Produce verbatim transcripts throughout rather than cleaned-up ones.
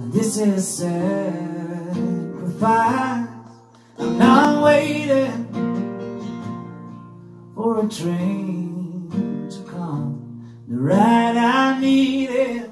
This is sacrifice. I'm not waiting for a train to come. The ride I needed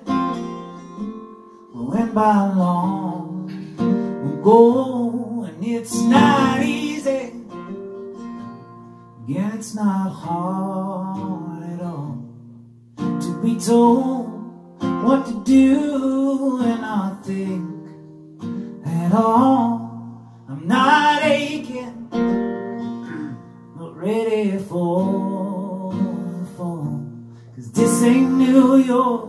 went by long ago, and it's not easy. Again, it's not hard at all to be told what to do and not think at all. I'm not aching, not ready for the fall, 'cause this ain't New York,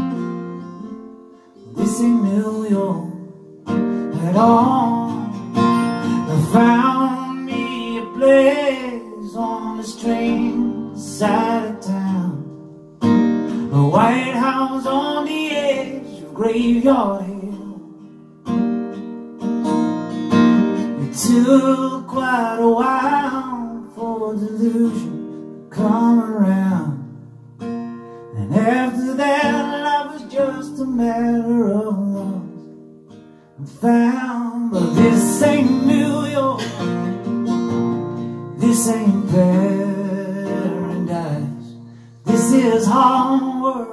this ain't New York at all. I found me a place on the strange side of town, a white house on the edge of Graveyard Hill. It took quite a while for delusion to come around, and after that life was just a matter of lost and found. But this ain't New York, this ain't paradise, this is hard work,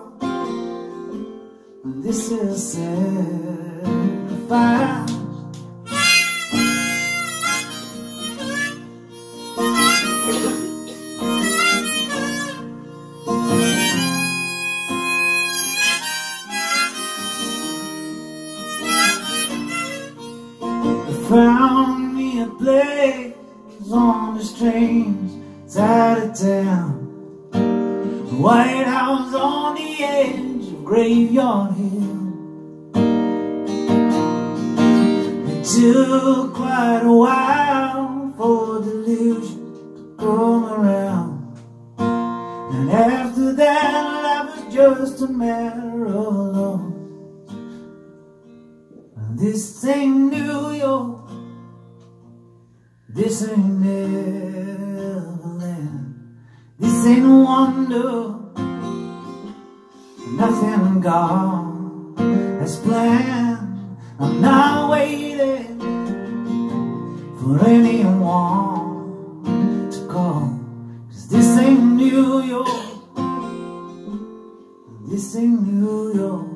this is sacrifice. I found me a place on the strange side of town, a white house on the edge of Graveyard Hill. It took quite a while for delusion to come around, and after that life was just a matter of love. This ain't New York, this ain't Neverland, this ain't a wonder, nothing God has planned. I'm not waiting for anyone to call, 'cause this ain't New York, this ain't New York